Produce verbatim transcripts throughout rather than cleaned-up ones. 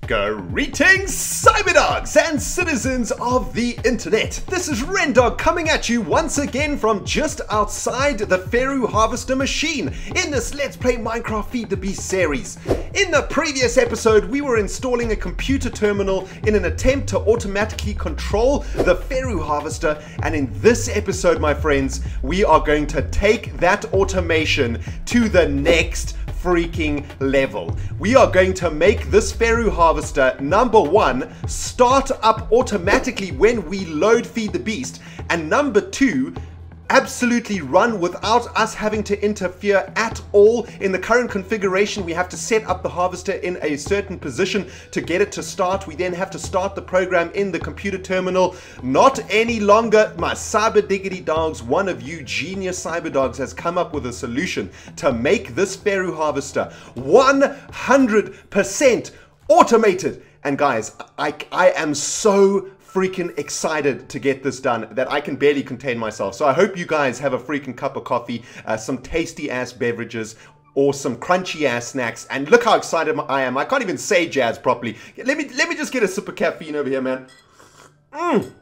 Greetings, cyberdogs and citizens of the internet. This is Rendog coming at you once again from just outside the Feru Harvester machine in this Let's Play Minecraft Feed the Beast series. In the previous episode, we were installing a computer terminal in an attempt to automatically control the Feru Harvester, and in this episode, my friends, we are going to take that automation to the next freaking level. We are going to make this Feru Harvester, number one, start up automatically when we load Feed the Beast, and number two, absolutely run without us having to interfere at all. In the current configuration, we have to set up the harvester in a certain position to get it to start. We then have to start the program in the computer terminal. Not any longer. My cyber diggity dogs, one of you genius cyber dogs, has come up with a solution to make this Feru Harvester one hundred percent automated. And guys, I, I am so freaking excited to get this done that I can barely contain myself. So I hope you guys have a freaking cup of coffee, uh, some tasty ass beverages, or some crunchy ass snacks. And look how excited I am. I can't even say jazz properly. Let me let me just get a sip of caffeine over here, man. Mmm.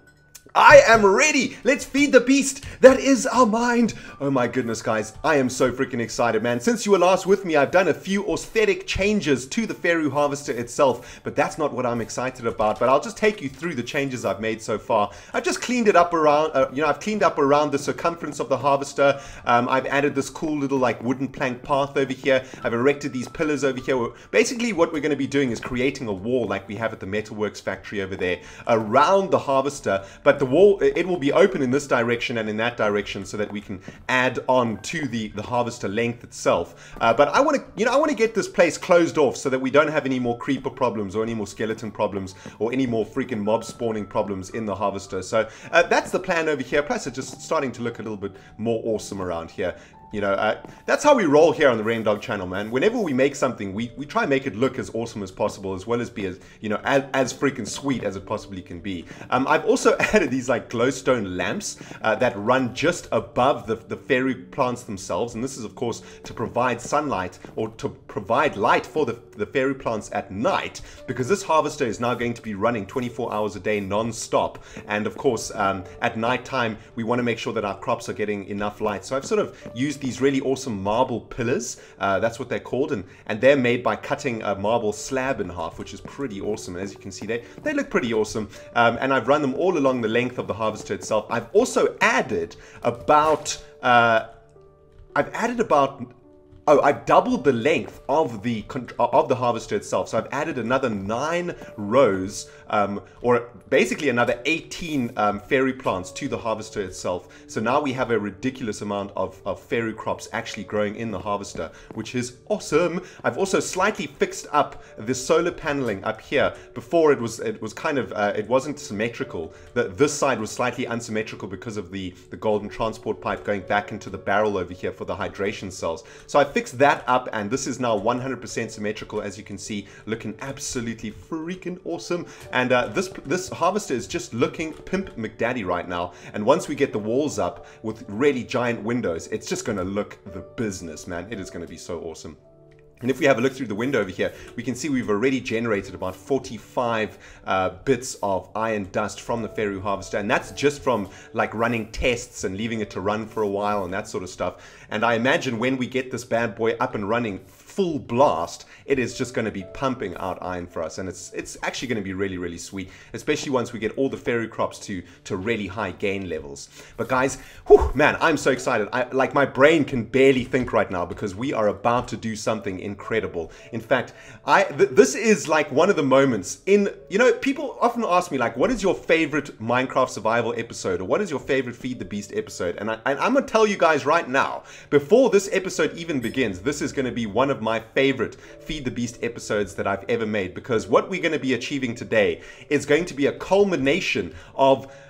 I am ready. Let's feed the beast that is our mind. Oh my goodness, guys. I am so freaking excited, man. Since you were last with me, I've done a few aesthetic changes to the Feru Harvester itself, but that's not what I'm excited about. But I'll just take you through the changes I've made so far. I've just cleaned it up around, uh, you know, I've cleaned up around the circumference of the harvester. Um, I've added this cool little like wooden plank path over here. I've erected these pillars over here. Basically, what we're going to be doing is creating a wall like we have at the Metalworks factory over there around the harvester, but the wall, it will be open in this direction and in that direction so that we can add on to the the harvester length itself. Uh, but I want to, you know, I want to get this place closed off so that we don't have any more creeper problems or any more skeleton problems or any more freaking mob spawning problems in the harvester. So uh, that's the plan over here. Plus, it's just starting to look a little bit more awesome around here. You know, uh, that's how we roll here on the Rendog channel, man. Whenever we make something, we, we try and make it look as awesome as possible, as well as be as, you know, as, as freaking sweet as it possibly can be. Um, I've also added these like glowstone lamps uh, that run just above the, the fairy plants themselves. And this is, of course, to provide sunlight or to provide light for the, the fairy plants at night, because this harvester is now going to be running twenty-four hours a day non-stop. And of course, um, at night time, we want to make sure that our crops are getting enough light. So I've sort of used these really awesome marble pillars, uh, that's what they're called, and and they're made by cutting a marble slab in half, which is pretty awesome. And as you can see, they they look pretty awesome, um, and I've run them all along the length of the harvester itself. I've also added about uh, I've added about Oh, I've doubled the length of the of the harvester itself. So I've added another nine rows, um, or basically another eighteen um, fairy plants to the harvester itself. So now we have a ridiculous amount of, of fairy crops actually growing in the harvester, which is awesome. I've also slightly fixed up the solar paneling up here. Before it was it was kind of uh, it wasn't symmetrical. The, this side was slightly unsymmetrical because of the the golden transport pipe going back into the barrel over here for the hydration cells. So I fixed that up, and this is now one hundred percent symmetrical, as you can see, looking absolutely freaking awesome. And uh, this this harvester is just looking pimp McDaddy right now. And once we get the walls up with really giant windows, it's just going to look the business, man. It is going to be so awesome. And if we have a look through the window over here, we can see we've already generated about forty-five uh, bits of iron dust from the Feru Harvester. And that's just from like running tests and leaving it to run for a while and that sort of stuff. And I imagine when we get this bad boy up and running full blast, it is just going to be pumping out iron for us. And it's it's actually going to be really, really sweet, especially once we get all the fairy crops to, to really high gain levels. But guys, whew, man, I'm so excited. I, like my brain can barely think right now because we are about to do something incredible. In fact, I th this is like one of the moments in, you know, people often ask me like, what is your favorite Minecraft survival episode, or what is your favorite Feed the Beast episode? And, I, and I'm gonna tell you guys right now, before this episode even begins, this is gonna be one of my favorite Feed the Beast episodes that I've ever made, because what we're gonna be achieving today is going to be a culmination of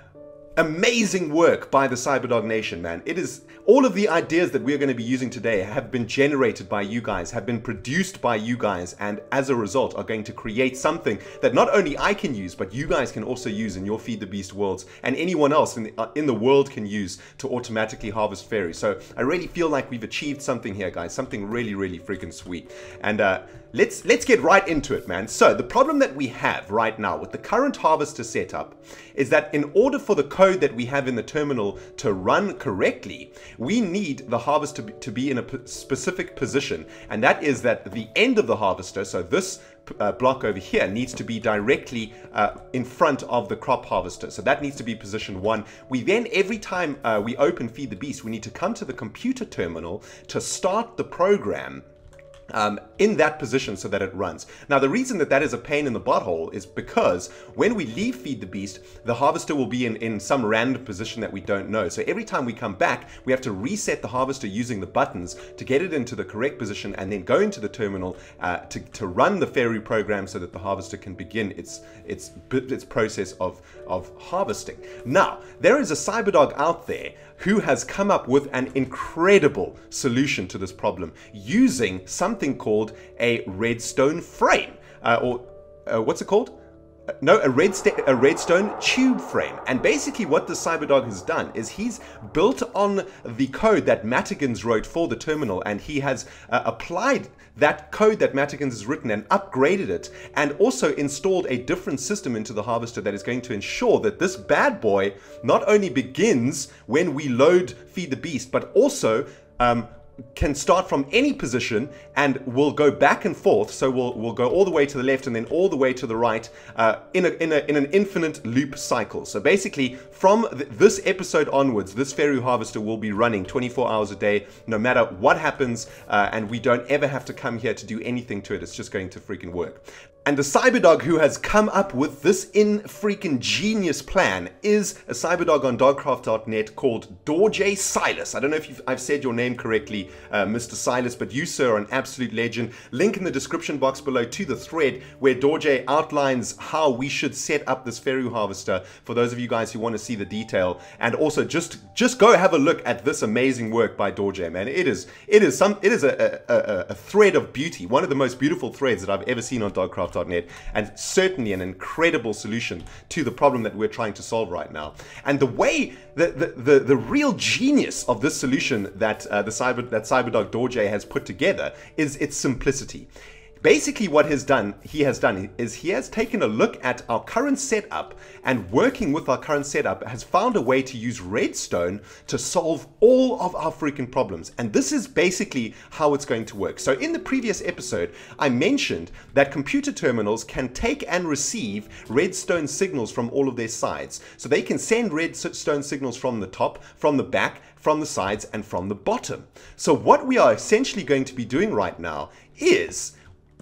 Amazing work by the Cyberdog Nation, man. It is all of the ideas that we're going to be using today have been generated by you guys, have been produced by you guys, and as a result are going to create something that not only I can use, but you guys can also use in your Feed the Beast worlds, and anyone else in the, uh, in the world can use to automatically harvest fairies. So I really feel like we've achieved something here, guys, something really, really freaking sweet. And uh, let's let's get right into it, man. So the problem that we have right now with the current harvester setup is that in order for the code that we have in the terminal to run correctly, we need the harvester to be, to be in a p specific position, and that is that the end of the harvester, so this uh, block over here, needs to be directly uh, in front of the crop harvester. So that needs to be position one. We then, every time uh, we open Feed the Beast, we need to come to the computer terminal to start the program Um, in that position so that it runs. Now, the reason that that is a pain in the butthole is because when we leave Feed the Beast, the harvester will be in, in some random position that we don't know. So every time we come back, we have to reset the harvester using the buttons to get it into the correct position and then go into the terminal uh, to, to run the fairy program so that the harvester can begin its, its, its process of, of harvesting. Now, there is a Cyberdog out there who has come up with an incredible solution to this problem using something called a redstone frame, uh, or uh, what's it called? Uh, no, a, redst a redstone tube frame. And basically what the Cyberdog has done is he's built on the code that Mattigans wrote for the terminal, and he has uh, applied that code that Mattigans has written and upgraded it, and also installed a different system into the harvester that is going to ensure that this bad boy not only begins when we load Feed the Beast, but also um, can start from any position and will go back and forth. So we'll we'll go all the way to the left and then all the way to the right uh, in a in a in an infinite loop cycle. So basically, from th this episode onwards, this fairy harvester will be running twenty-four hours a day, no matter what happens, uh, and we don't ever have to come here to do anything to it. It's just going to freaking work. And the Cyberdog who has come up with this in freaking genius plan is a Cyberdog on dogcraft dot net called Dorjay Silas. I don't know if you've, I've said your name correctly, uh, Mister Silas, but you, sir, are an absolute legend. Link in the description box below to the thread where Dorjay outlines how we should set up this fairy harvester for those of you guys who want to see the detail. And also just just go have a look at this amazing work by Dorjay, man. It is it is some it is a, a, a thread of beauty, one of the most beautiful threads that I've ever seen on dogcraft dot net, and certainly an incredible solution to the problem that we're trying to solve right now. And the way the the the, the real genius of this solution that uh, the cyber that Cyberdog Dorjay has put together is its simplicity. Basically what has done, he has done is he has taken a look at our current setup, and working with our current setup has found a way to use redstone to solve all of our freaking problems. And this is basically how it's going to work. So in the previous episode, I mentioned that computer terminals can take and receive redstone signals from all of their sides. So they can send redstone signals from the top, from the back, from the sides, and from the bottom. So what we are essentially going to be doing right now is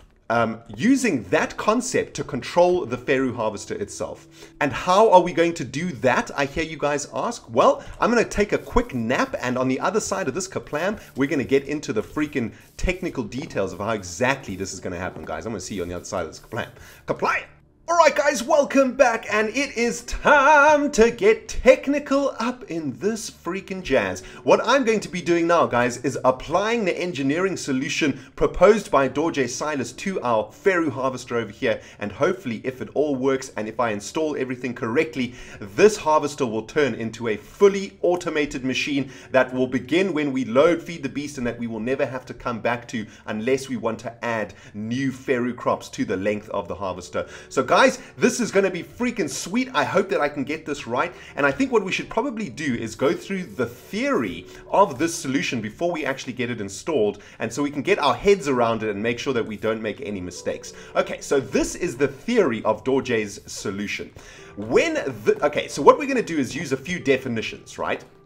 Um, using that concept to control the fairy harvester itself. And how are we going to do that, I hear you guys ask? Well, I'm going to take a quick nap, and on the other side of this kaplam, we're going to get into the freaking technical details of how exactly this is going to happen, guys. I'm going to see you on the other side of this kaplam. Kaplam! Alright guys, welcome back, and it is time to get technical up in this freaking jazz. What I'm going to be doing now, guys, is applying the engineering solution proposed by Dorjay Silas to our fairy harvester over here, and hopefully if it all works and if I install everything correctly, this harvester will turn into a fully automated machine that will begin when we load Feed the Beast, and that we will never have to come back to unless we want to add new fairy crops to the length of the harvester. So guys, Guys, this is going to be freaking sweet. I hope that I can get this right. And I think what we should probably do is go through the theory of this solution before we actually get it installed, and so we can get our heads around it and make sure that we don't make any mistakes. Okay, so this is the theory of Dorjay's solution. When the, okay, so what we're going to do is use a few definitions, right?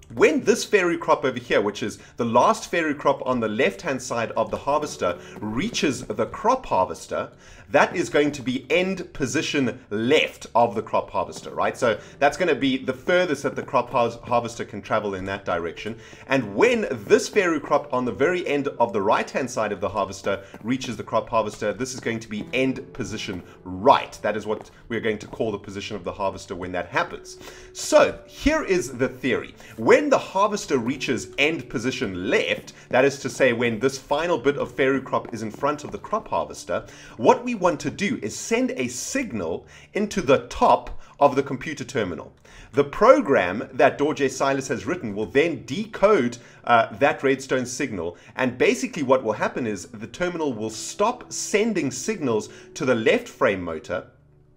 When this fairy crop over here, which is the last fairy crop on the left-hand side of the harvester, reaches the crop harvester, that is going to be end position left of the crop harvester, right? So that's going to be the furthest that the crop har harvester can travel in that direction. And when this fairy crop on the very end of the right-hand side of the harvester reaches the crop harvester, this is going to be end position right. That is what we're going to call the position of the harvester when that happens. So here is the theory. When the harvester reaches end position left, that is to say when this final bit of fairy crop is in front of the crop harvester, what we want to do is send a signal into the top of the computer terminal. The program that Dorje Silas has written will then decode uh, that redstone signal, and basically what will happen is the terminal will stop sending signals to the left frame motor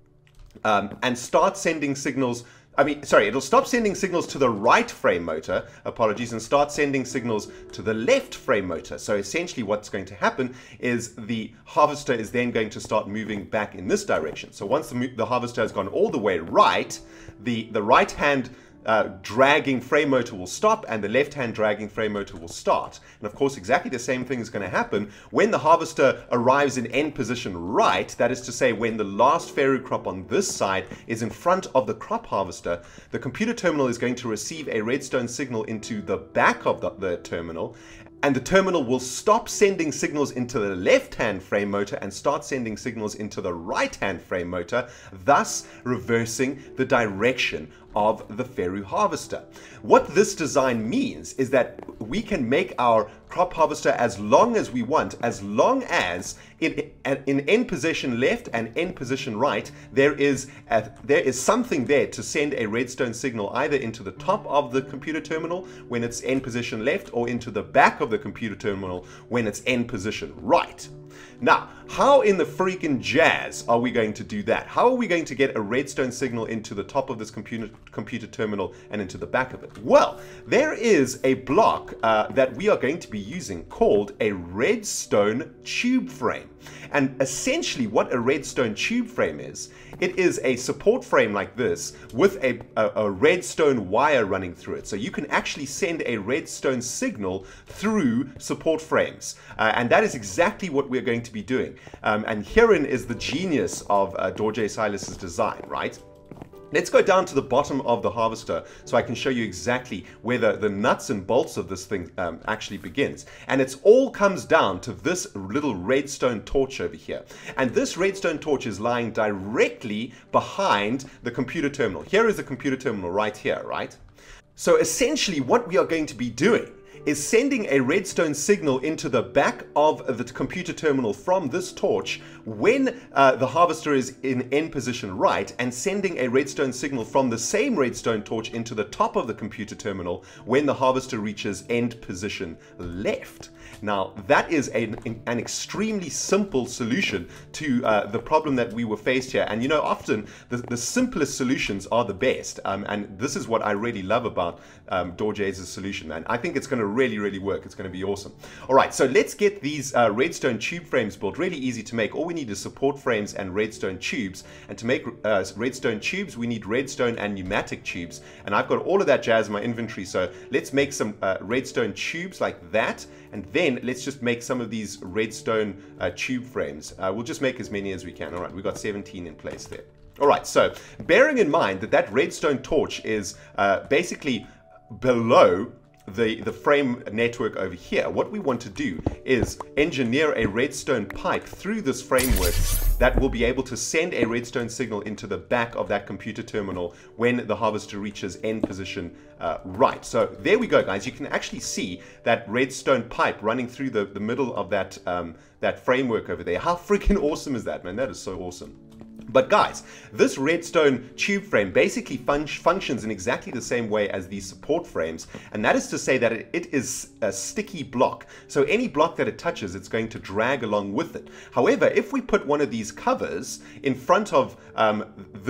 um, and start sending signals I mean, sorry, it'll stop sending signals to the right frame motor, apologies, and start sending signals to the left frame motor. So essentially what's going to happen is the harvester is then going to start moving back in this direction. So once the, the harvester has gone all the way right, the, the right hand Uh, dragging frame motor will stop and the left hand dragging frame motor will start. And of course exactly the same thing is going to happen when the harvester arrives in end position right, that is to say when the last fairy crop on this side is in front of the crop harvester. The computer terminal is going to receive a redstone signal into the back of the, the terminal, and the terminal will stop sending signals into the left-hand frame motor and start sending signals into the right-hand frame motor, thus reversing the direction of the Feru harvester. What this design means is that we can make our crop harvester as long as we want, as long as in, in end position left and end position right, there is, a, there is something there to send a redstone signal either into the top of the computer terminal when it's end position left or into the back of the computer terminal when it's end position right. Now, how in the freaking jazz are we going to do that? How are we going to get a redstone signal into the top of this computer computer terminal and into the back of it? Well, there is a block uh, that we are going to be using called a redstone tube frame. And essentially what a redstone tube frame is, it is a support frame like this with a, a, a redstone wire running through it. So you can actually send a redstone signal through support frames. Uh, and that is exactly what we're going to be doing. Um, and herein is the genius of uh, Dorje Silas's design, right? Let's go down to the bottom of the harvester so I can show you exactly where the, the nuts and bolts of this thing um, actually begins. And it all comes down to this little redstone torch over here. And this redstone torch is lying directly behind the computer terminal. Here is the computer terminal right here, right? So essentially what we are going to be doing is sending a redstone signal into the back of the computer terminal from this torch when uh, the harvester is in end position right, and sending a redstone signal from the same redstone torch into the top of the computer terminal when the harvester reaches end position left. Now that is an, an extremely simple solution to uh, the problem that we were faced here. And you know, often the, the simplest solutions are the best, um, and this is what I really love about um, Dorje's solution, and I think it's going to really really work. It's going to be awesome. All right, so let's get these uh, redstone tube frames built. Really easy to make. All we need is support frames and redstone tubes, and to make uh, redstone tubes we need redstone and pneumatic tubes, and I've got all of that jazz in my inventory. So let's make some uh, redstone tubes like that, and then let's just make some of these redstone uh, tube frames. Uh, we'll just make as many as we can. All right, we've got seventeen in place there. All right, so bearing in mind that that redstone torch is uh, basically below the, the frame network over here, what we want to do is engineer a redstone pipe through this framework that will be able to send a redstone signal into the back of that computer terminal when the harvester reaches end position uh, right. So there we go, guys. You can actually see that redstone pipe running through the, the middle of that, um, that framework over there. How freaking awesome is that, man? That is so awesome. But guys, this redstone tube frame basically fun functions in exactly the same way as these support frames, and that is to say that it, it is a sticky block. So any block that it touches, it's going to drag along with it. However, if we put one of these covers in front of um, this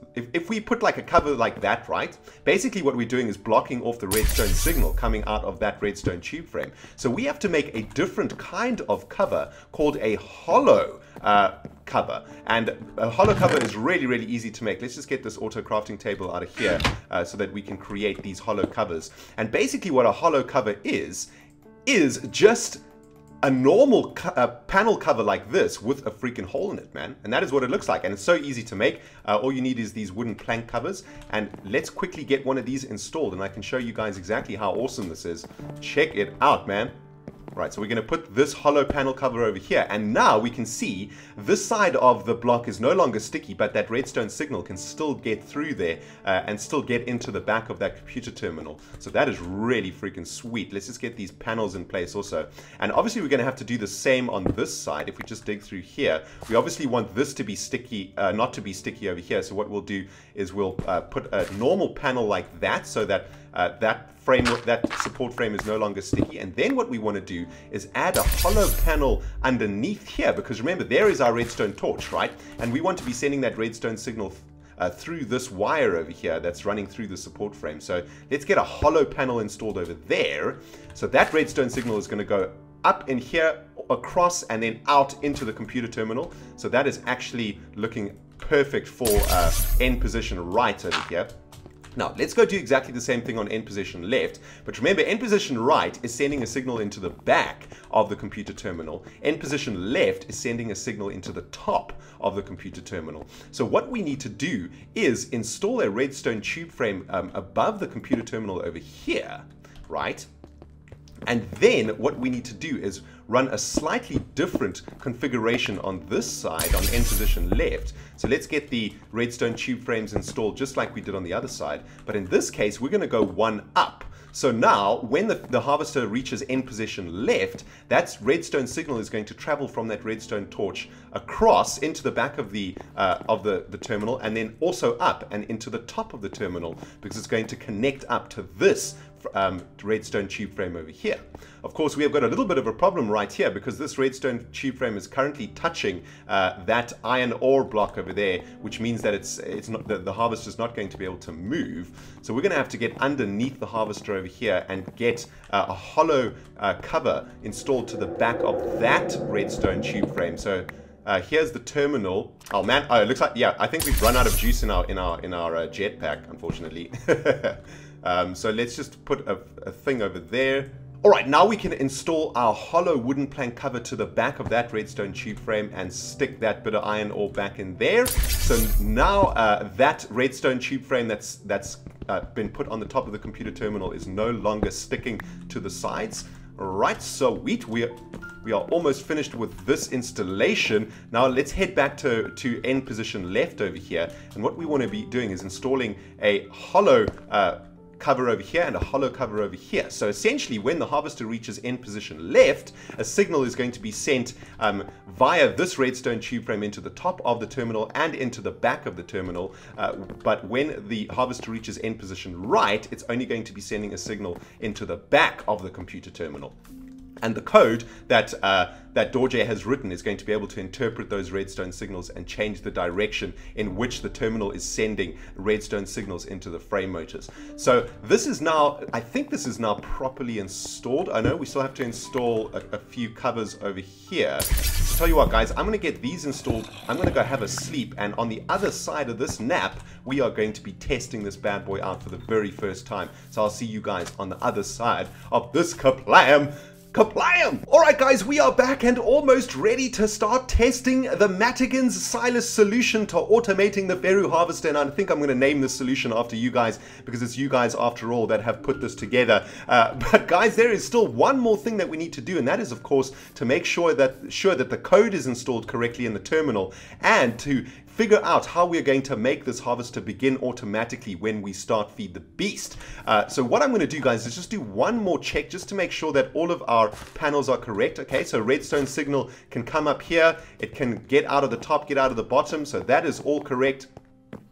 if, if we put like a cover like that, right, basically what we're doing is blocking off the redstone signal coming out of that redstone tube frame. So we have to make a different kind of cover called a hollow uh, cover. And a hollow cover is really, really easy to make. Let's just get this auto crafting table out of here uh, so that we can create these hollow covers. And basically what a hollow cover is, is just a normal co uh, panel cover like this with a freaking hole in it, man. And that is what it looks like. And it's so easy to make. Uh, all you need is these wooden plank covers. And let's quickly get one of these installed. And I can show you guys exactly how awesome this is. Check it out, man. Right, so we're going to put this hollow panel cover over here, and now we can see this side of the block is no longer sticky, but that redstone signal can still get through there uh, and still get into the back of that computer terminal. So that is really freaking sweet. Let's just get these panels in place also. And obviously we're going to have to do the same on this side. If we just dig through here, we obviously want this to be sticky, uh, not to be sticky over here. So what we'll do is we'll uh, put a normal panel like that so that uh, that frame, that support frame is no longer sticky. And then what we want to do is add a hollow panel underneath here, because remember, there is our redstone torch, right? And we want to be sending that redstone signal uh, through this wire over here that's running through the support frame. So let's get a hollow panel installed over there. So that redstone signal is going to go up in here, across, and then out into the computer terminal. So that is actually looking perfect for uh, end position right over here. Now, let's go do exactly the same thing on end position left. But remember, end position right is sending a signal into the back of the computer terminal. End position left is sending a signal into the top of the computer terminal. So what we need to do is install a redstone tube frame um, above the computer terminal over here, right? And then what we need to do is run a slightly different configuration on this side, on end position left. So let's get the redstone tube frames installed just like we did on the other side. But in this case, we're going to go one up. So now, when the, the harvester reaches end position left, that redstone signal is going to travel from that redstone torch across into the back of the uh, of the, the terminal, and then also up and into the top of the terminal, because it's going to connect up to this um, redstone tube frame over here. Of course, we have got a little bit of a problem right here, because this redstone tube frame is currently touching uh, that iron ore block over there, which means that it's it's not the, the harvester is not going to be able to move. So we're going to have to get underneath the harvester over here and get uh, a hollow uh, cover installed to the back of that redstone tube frame. So uh, here's the terminal. Oh man, oh, it looks like, yeah, I think we've run out of juice in our in our in our uh, jetpack, unfortunately. um, so let's just put a, a thing over there. Alright, now we can install our hollow wooden plank cover to the back of that redstone tube frame and stick that bit of iron ore back in there. So now uh, that redstone tube frame that's that's uh, been put on the top of the computer terminal is no longer sticking to the sides. Alright, so we, we, are, we are almost finished with this installation. Now let's head back to, to end position left over here. And what we want to be doing is installing a hollow uh, cover over here and a hollow cover over here. So essentially, when the harvester reaches end position left, a signal is going to be sent um, via this redstone tube frame into the top of the terminal and into the back of the terminal. Uh, but when the harvester reaches end position right, it's only going to be sending a signal into the back of the computer terminal. And the code that uh, that Dorje has written is going to be able to interpret those redstone signals and change the direction in which the terminal is sending redstone signals into the frame motors. So this is now, I think this is now properly installed. I know we still have to install a, a few covers over here. So tell you what, guys, I'm going to get these installed. I'm going to go have a sleep, and on the other side of this nap, we are going to be testing this bad boy out for the very first time. So I'll see you guys on the other side of this kaplam. Kaplam! Alright guys, we are back and almost ready to start testing the Matigan's Silas solution to automating the Feru harvester, and I think I'm going to name this solution after you guys, because it's you guys after all that have put this together. Uh, but guys, there is still one more thing that we need to do, and that is of course to make sure that sure that the code is installed correctly in the terminal, and to figure out how we're going to make this harvester begin automatically when we start Feed the Beast. Uh, so what I'm going to do, guys, is just do one more check just to make sure that all of our panels are correct. Okay, so redstone signal can come up here, it can get out of the top, get out of the bottom, so that is all correct.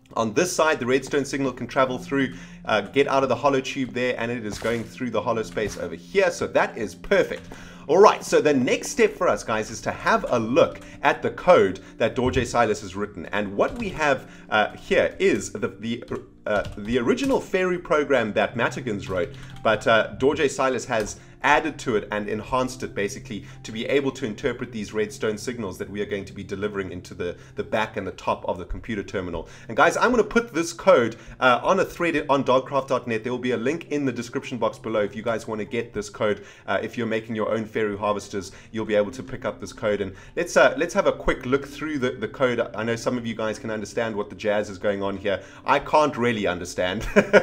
On this side, the redstone signal can travel through, uh, get out of the hollow tube there, and it is going through the hollow space over here. So that is perfect. All right, so the next step for us, guys, is to have a look at the code that Dorje Silas has written. And what we have uh, here is the the, uh, the original Feru program that Matigans wrote, but uh, Dorje Silas has added to it and enhanced it basically to be able to interpret these redstone signals that we are going to be delivering into the, the back and the top of the computer terminal. And guys, I'm going to put this code uh, on a thread on dogcraft dot net. There will be a link in the description box below if you guys want to get this code. Uh, if you're making your own Feru harvesters, you'll be able to pick up this code. And let's uh, let's have a quick look through the, the code. I know some of you guys can understand what the jazz is going on here. I can't really understand.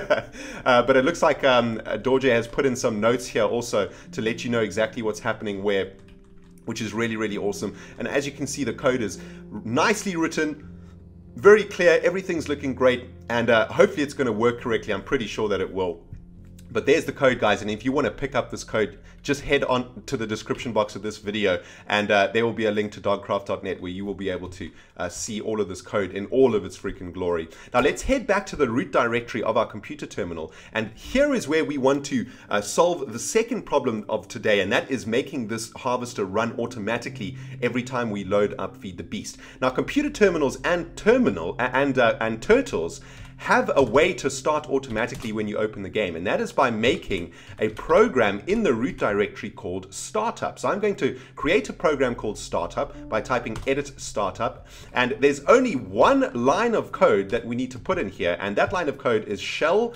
uh, but it looks like um, Dorje has put in some notes here also to let you know exactly what's happening where, which is really, really awesome. And as you can see, the code is nicely written, very clear, everything's looking great, and uh, hopefully it's going to work correctly. I'm pretty sure that it will. But there's the code, guys, and if you want to pick up this code, just head on to the description box of this video, and uh, there will be a link to dogcraft dot net where you will be able to uh, see all of this code in all of its freaking glory. Now let's head back to the root directory of our computer terminal, and here is where we want to uh, solve the second problem of today, and that is making this harvester run automatically every time we load up Feed the Beast. Now computer terminals and terminal and uh, and turtles have a way to start automatically when you open the game, and that is by making a program in the root directory called startup. So I'm going to create a program called startup by typing edit startup, and there's only one line of code that we need to put in here, and that line of code is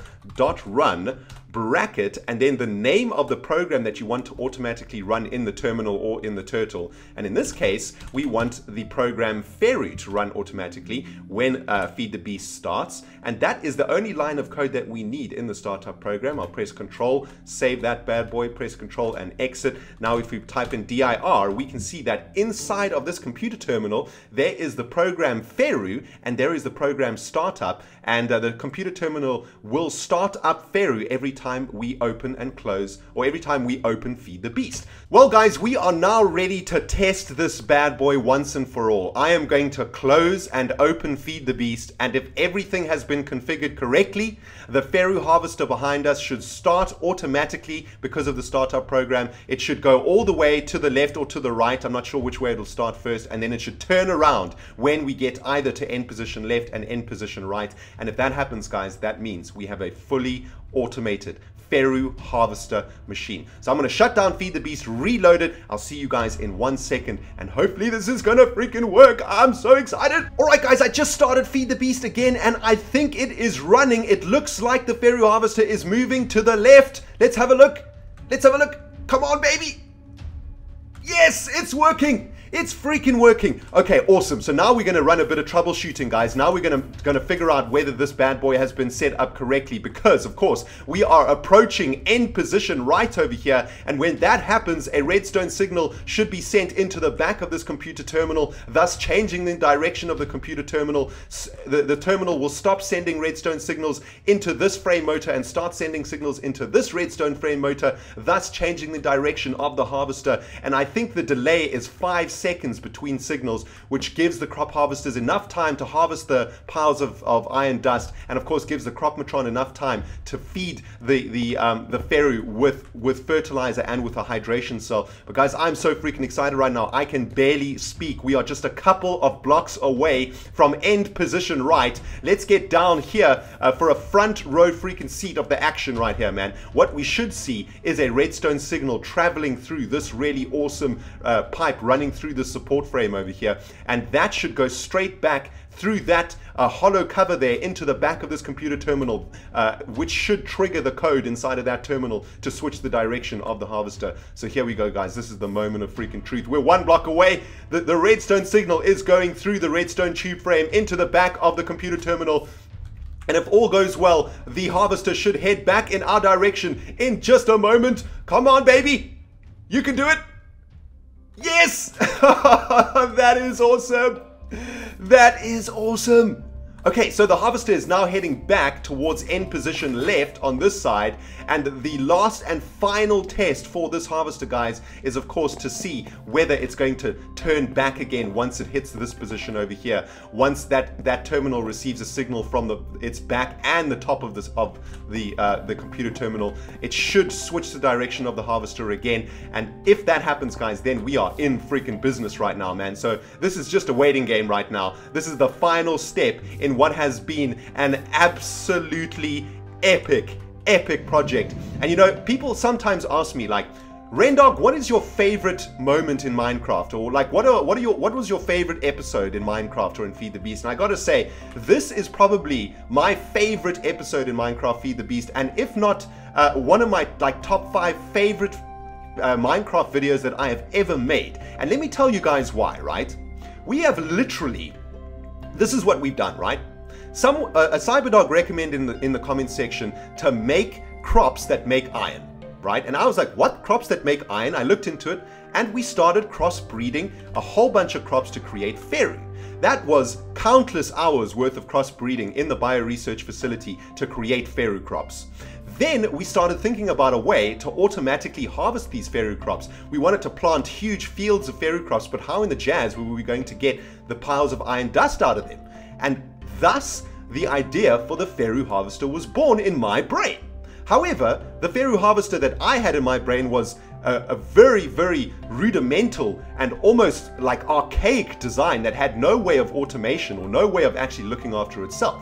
shell.run bracket and then the name of the program that you want to automatically run in the terminal or in the turtle. And in this case, we want the program Feru to run automatically when uh, Feed the Beast starts. And that is the only line of code that we need in the startup program. I'll press Control, save that bad boy, press Control and exit. Now if we type in dir, we can see that inside of this computer terminal, there is the program Feru and there is the program startup. And uh, the computer terminal will start up Feru every time we open and close, or every time we open Feed the Beast. Well guys, we are now ready to test this bad boy once and for all. I am going to close and open Feed the Beast, and if everything has been configured correctly, the Feru harvester behind us should start automatically because of the startup program. It should go all the way to the left or to the right. I'm not sure which way it'll start first, and then it should turn around when we get either to end position left and end position right. And if that happens, guys, that means we have a fully automated Feru harvester machine. So I'm going to shut down Feed the Beast, reload it. I'll see you guys in one second, and hopefully this is gonna freaking work. I'm so excited. All right guys, I just started Feed the Beast again, and I think it is running. It looks like the Feru harvester is moving to the left. Let's have a look. Let's have a look. Come on, baby. Yes, it's working. It's freaking working. Okay, awesome. So now we're going to run a bit of troubleshooting, guys. Now we're going to going to figure out whether this bad boy has been set up correctly, because of course we are approaching end position right over here, and when that happens, a redstone signal should be sent into the back of this computer terminal, thus changing the direction of the computer terminal. The, the terminal will stop sending redstone signals into this frame motor and start sending signals into this redstone frame motor, thus changing the direction of the harvester. And I think the delay is five seconds between signals, which gives the crop harvesters enough time to harvest the piles of, of iron dust, and of course gives the Cropmatron enough time to feed the the um, the Feru with with fertilizer and with a hydration cell. But guys, I'm so freaking excited right now. I can barely speak. We are just a couple of blocks away from end position right. Let's get down here uh, for a front row freaking seat of the action right here, man. What we should see is a redstone signal traveling through this really awesome uh, pipe running through the support frame over here, and that should go straight back through that uh, hollow cover there into the back of this computer terminal, uh, which should trigger the code inside of that terminal to switch the direction of the harvester. So here we go, guys. This is the moment of freaking truth. We're one block away. The, the redstone signal is going through the redstone tube frame into the back of the computer terminal. And if all goes well, the harvester should head back in our direction in just a moment. Come on, baby. You can do it. Yes! That is awesome. That is awesome. Okay, so the harvester is now heading back towards end position left on this side, and the last and final test for this harvester, guys, is of course to see whether it's going to turn back again once it hits this position over here. Once that that terminal receives a signal from the its back and the top of this of the uh, the computer terminal, it should switch the direction of the harvester again. And if that happens, guys, then we are in freaking business right now, man. So this is just a waiting game right now. This is the final step in what has been an absolutely epic, epic project. And you know, people sometimes ask me like, Rendog, what is your favorite moment in Minecraft? Or like, what are what are your what was your favorite episode in Minecraft or in Feed the Beast? And I gotta say, this is probably my favorite episode in Minecraft Feed the Beast, and if not uh, one of my like top five favorite uh, Minecraft videos that I have ever made. And let me tell you guys why, right? We have literally, this is what we've done, right? Some uh, a Cyberdog recommended in the in the comment section to make crops that make iron, right? And I was like, what? Crops that make iron? I looked into it, and we started crossbreeding a whole bunch of crops to create Ferru. That was countless hours worth of crossbreeding in the bioresearch facility to create Ferru crops. Then we started thinking about a way to automatically harvest these Ferru crops. We wanted to plant huge fields of Ferru crops, but how in the jazz were we going to get the piles of iron dust out of them? And thus, the idea for the Ferru harvester was born in my brain. However, the Ferru harvester that I had in my brain was a, a very, very rudimental and almost like archaic design that had no way of automation or no way of actually looking after itself.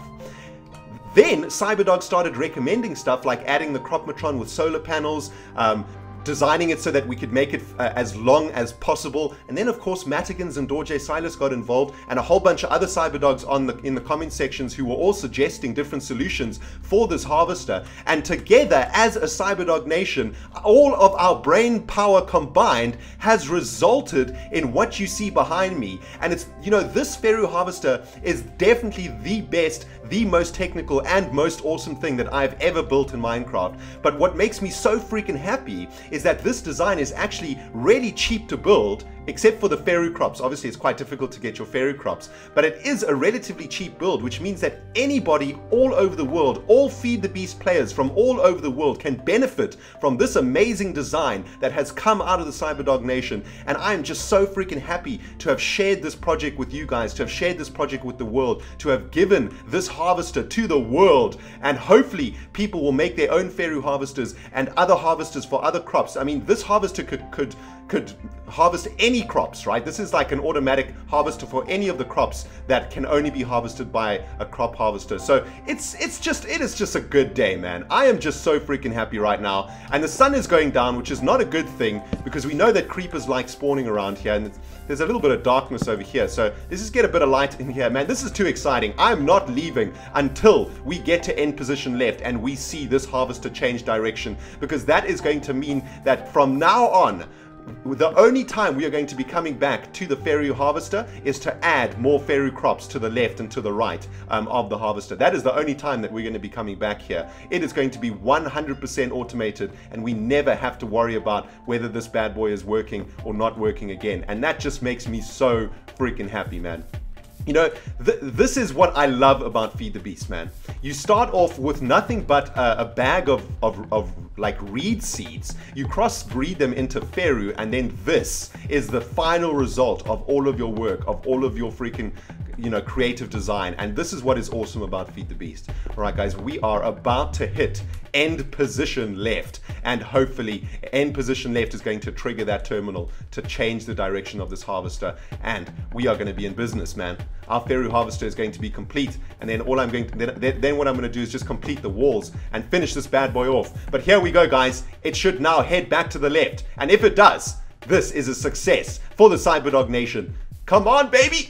Then Cyberdog started recommending stuff like adding the Cropmatron with solar panels, um, designing it so that we could make it uh, as long as possible. And then of course Matigans and Dorje Silas got involved, and a whole bunch of other Cyberdogs on the in the comment sections who were all suggesting different solutions for this harvester. And together as a Cyberdog nation, all of our brain power combined has resulted in what you see behind me. And it's, you know, this Ferru harvester is definitely the best, the most technical and most awesome thing that I've ever built in Minecraft. But what makes me so freaking happy is that this design is actually really cheap to build, except for the Ferru crops. Obviously, it's quite difficult to get your Ferru crops, but it is a relatively cheap build, which means that anybody all over the world, all Feed the Beast players from all over the world can benefit from this amazing design that has come out of the Cyberdog Nation. And I am just so freaking happy to have shared this project with you guys, to have shared this project with the world, to have given this harvester to the world. And hopefully people will make their own Ferru harvesters and other harvesters for other crops. I mean, this harvester could could could harvest any crops, right? This is like an automatic harvester for any of the crops that can only be harvested by a crop harvester. So it's it's just it is just a good day, man. I am just so freaking happy right now. And the sun is going down, which is not a good thing because we know that creepers like spawning around here, and there's a little bit of darkness over here. So let's just get a bit of light in here, man. This is too exciting. I'm not leaving until we get to end position left and we see this harvester change direction, because that is going to mean that from now on, the only time we are going to be coming back to the Ferru harvester is to add more Ferru crops to the left and to the right um, of the harvester. That is the only time that we're going to be coming back here. It is going to be one hundred percent automated, and we never have to worry about whether this bad boy is working or not working again. And that just makes me so freaking happy, man. You know, th this is what I love about Feed the Beast, man. You start off with nothing but a, a bag of, of, of like reed seeds. You crossbreed them into Ferru, and then this is the final result of all of your work, of all of your freaking, you know, creative design. And this is what is awesome about Feed the Beast. All right, guys, we are about to hit end position left, and hopefully end position left is going to trigger that terminal to change the direction of this harvester, and we are going to be in business, man. Our Ferru harvester is going to be complete, and then all I'm going to then, then what I'm going to do is just complete the walls and finish this bad boy off. But here we go, guys. It should now head back to the left, and if it does, this is a success for the Cyberdog Nation. Come on, baby!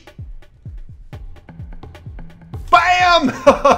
Bam!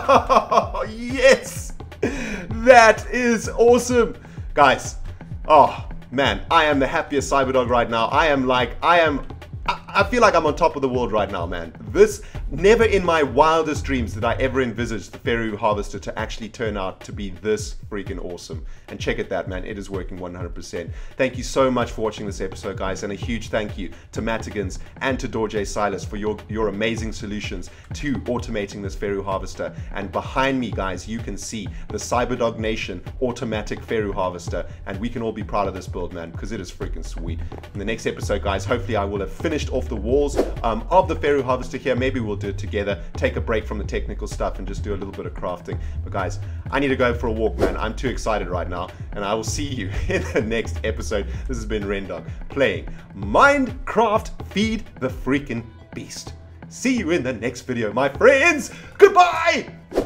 Yes! That is awesome, guys. Oh man, I am the happiest Cyberdog right now. I am like, I am, I, I feel like I'm on top of the world right now, man. this, never in my wildest dreams did I ever envisage the Feru Harvester to actually turn out to be this freaking awesome. And check it out, man, it is working one hundred percent. Thank you so much for watching this episode, guys, and a huge thank you to Mattigans and to Dorje Silas for your, your amazing solutions to automating this Feru Harvester. And behind me, guys, you can see the Cyberdog Nation automatic Feru Harvester, and we can all be proud of this build, man, because it is freaking sweet. In the next episode, guys, hopefully I will have finished off the walls um, of the Feru Harvester here. Maybe we'll do it together, take a break from the technical stuff and just do a little bit of crafting. But guys, I need to go for a walk, man. I'm too excited right now, and I will see you in the next episode. This has been Rendog playing Minecraft Feed the Freaking Beast. See you in the next video, my friends. Goodbye!